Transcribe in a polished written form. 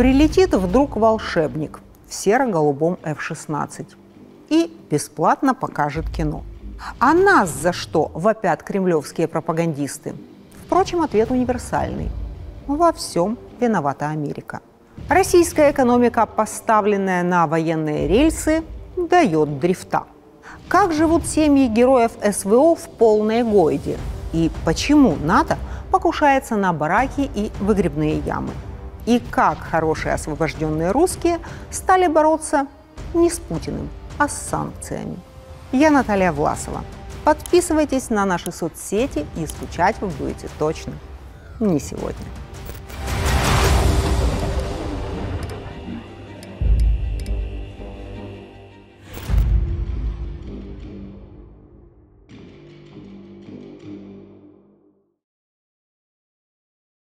Прилетит вдруг волшебник в серо-голубом F-16 и бесплатно покажет кино. А нас за что вопят кремлевские пропагандисты? Впрочем, ответ универсальный. Во всем виновата Америка. Российская экономика, поставленная на военные рельсы, дает дрифта. Как живут семьи героев СВО в полной гойде? И почему НАТО покушается на бараки и выгребные ямы? И как хорошие освобожденные русские стали бороться не с Путиным, а с санкциями? Я Наталья Власова. Подписывайтесь на наши соцсети, и скучать вы будете точно не сегодня.